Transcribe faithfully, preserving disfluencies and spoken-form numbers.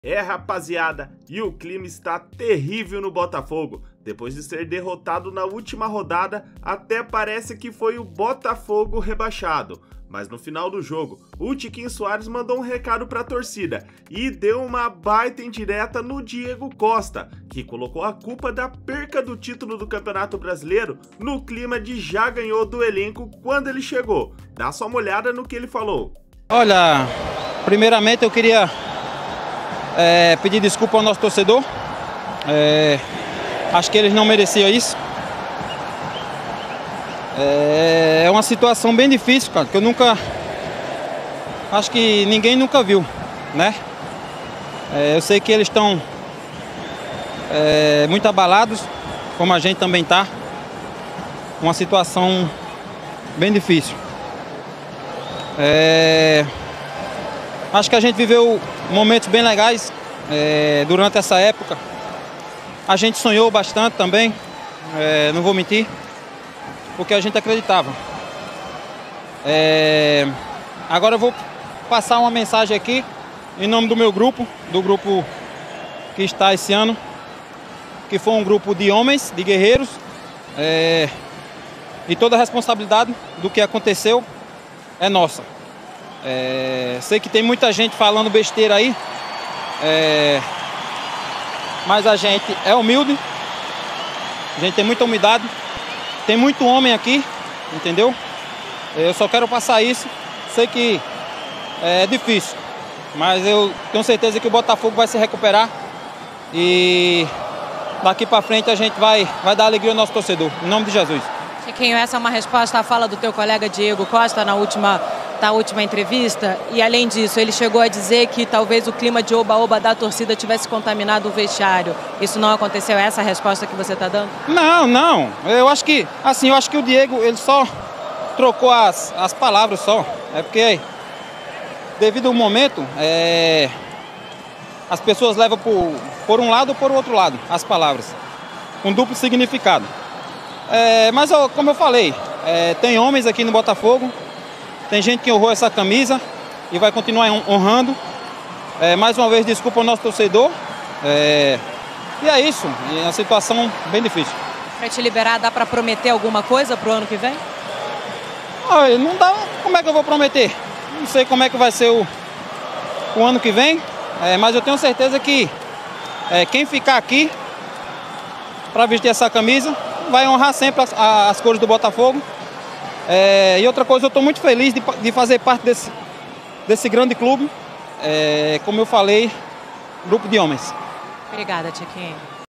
É, rapaziada, e o clima está terrível no Botafogo. Depois de ser derrotado na última rodada, até parece que foi o Botafogo rebaixado. Mas no final do jogo, o Tiquinho Soares mandou um recado para a torcida e deu uma baita indireta no Diego Costa, que colocou a culpa da perca do título do Campeonato Brasileiro no clima de já ganhou do elenco quando ele chegou. Dá só uma olhada no que ele falou. Olha, primeiramente eu queria é, pedir desculpa ao nosso torcedor. É, acho que eles não mereciam isso. É uma situação bem difícil, cara, que eu nunca... Acho que ninguém nunca viu, né? É, eu sei que eles estão é, muito abalados, como a gente também tá. Uma situação bem difícil. É, acho que a gente viveu momentos bem legais é, durante essa época. A gente sonhou bastante também, é, não vou mentir, porque a gente acreditava. É, agora eu vou passar uma mensagem aqui em nome do meu grupo, do grupo que está esse ano, que foi um grupo de homens, de guerreiros, é, e toda a responsabilidade do que aconteceu é nossa. É, sei que tem muita gente falando besteira aí, é, mas a gente é humilde, a gente tem muita humildade, tem muito homem aqui, entendeu? Eu só quero passar isso. Sei que é difícil, mas eu tenho certeza que o Botafogo vai se recuperar e daqui para frente a gente vai, vai dar alegria ao nosso torcedor, em nome de Jesus. Chiquinho, essa é uma resposta à fala do teu colega Diego Costa na última, na última entrevista. E além disso, ele chegou a dizer que talvez o clima de oba-oba da torcida tivesse contaminado o vestiário. Isso não aconteceu? É essa a resposta que você está dando? Não, não. Eu acho que, assim, eu acho que o Diego, ele só trocou as, as palavras só. É porque, devido ao momento, é, as pessoas levam por, por um lado ou por outro lado as palavras, com duplo significado. É, mas, como eu falei, é, tem homens aqui no Botafogo, tem gente que honrou essa camisa e vai continuar honrando. É, mais uma vez, desculpa ao nosso torcedor. É, e é isso, é uma situação bem difícil. Para te liberar, dá para prometer alguma coisa para o ano que vem? Olha, não dá, como é que eu vou prometer? Não sei como é que vai ser o, o ano que vem, é, mas eu tenho certeza que é, quem ficar aqui para vestir essa camisa vai honrar sempre as, as cores do Botafogo. É, e outra coisa, eu estou muito feliz de, de fazer parte desse, desse grande clube, é, como eu falei, grupo de homens. Obrigada, Tiquinho.